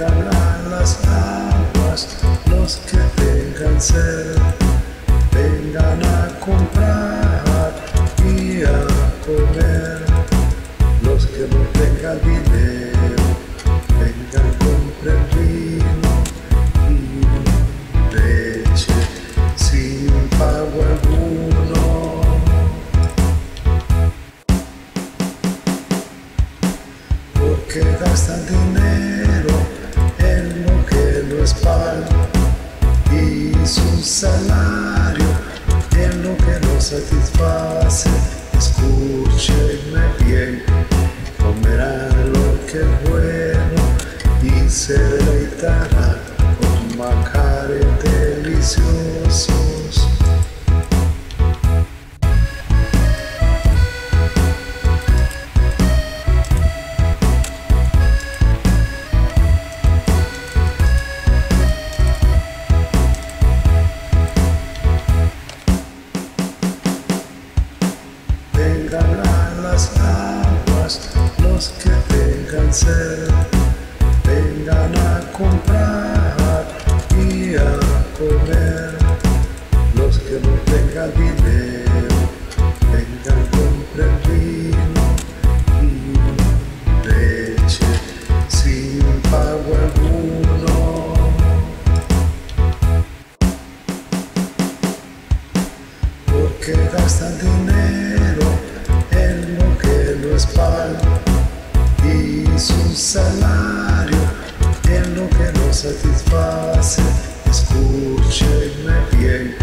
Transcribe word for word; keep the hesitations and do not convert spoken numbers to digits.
Vengan a las aguas los que tengan sed, vengan a comprar y a comer. Los que no tengan dinero, vengan, compren vino y leche sin pago alguno. Porque gastan dinero en lo que no es pan y su salario en lo que no satisface. Escúchenme bien, comerán lo que es bueno y se deleitarán con manjares deliciosos. Vengan a las aguas los que tengan sed, vengan a comprar y a comer. Los que no tengan dinero, vengan, compren vino y leche sin pago alguno. Porque gastan dinero en lo que no es pan y su salario en lo que no satisface. Escúchenme bien,